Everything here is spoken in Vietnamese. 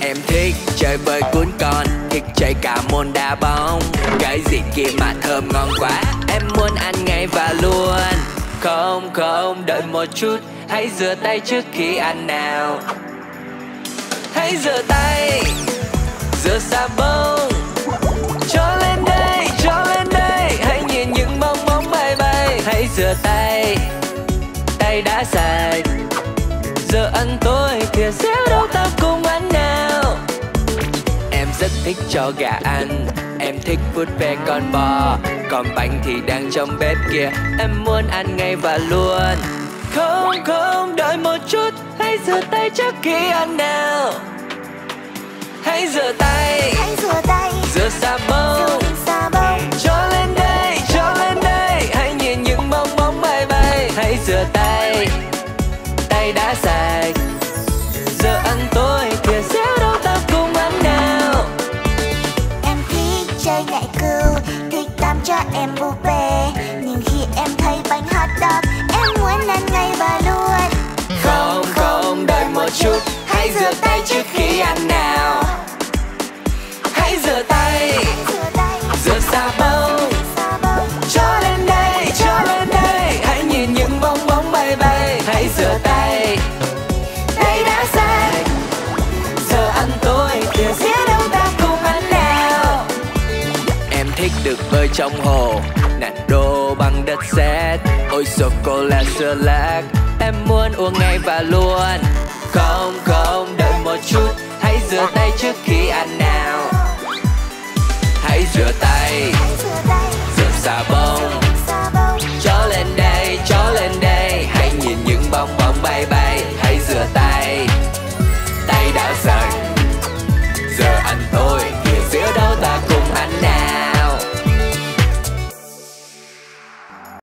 Em thích chơi bơi cuốn con, thích chơi cả môn đá bóng. Cái gì kia mà thơm ngon quá, em muốn ăn ngay và luôn. Không không, đợi một chút, hãy rửa tay trước khi ăn nào. Hãy rửa tay, rửa xà bông. Cho lên đây, hãy nhìn những bong bóng bay bay. Hãy rửa tay, tay đã sạch. Giờ ăn tối thì xéo đâu ta cùng ăn nào. Em rất thích cho gà ăn, em thích vuốt ve con bò. Còn bánh thì đang trong bếp kia, em muốn ăn ngay và luôn. Không không, đợi một chút, hãy rửa tay trước khi ăn nào. Hãy rửa tay, rửa xà bông. Cho lên đây, hãy nhìn những bong bóng bay bay. Hãy rửa tay, tay đã sạch. Giờ ăn tối thì xéo đâu ta cùng ăn nào. Em thích chơi nhảy cừu, thích tắm cho em búp bê. Nhưng khi em thấy bánh hot dog, em muốn ăn ngay và luôn. Không không, đợi một chút, hãy rửa tay trước khi ăn nào. Hãy rửa tay, rửa xà bông. Cho lên đây, hãy nhìn những bong bóng bay bay. Hãy rửa tay, tay đã sạch. Giờ ăn tối thì xéo đâu ta cùng ăn nào. Em thích được bơi trong hồ, nặn đồ bằng đất sét. Ôi sô-cô-la sữa lác, em muốn uống ngay và luôn. Không không, đợi một chút, hãy rửa tay trước khi ăn nào. Hãy rửa tay, rửa xà bông.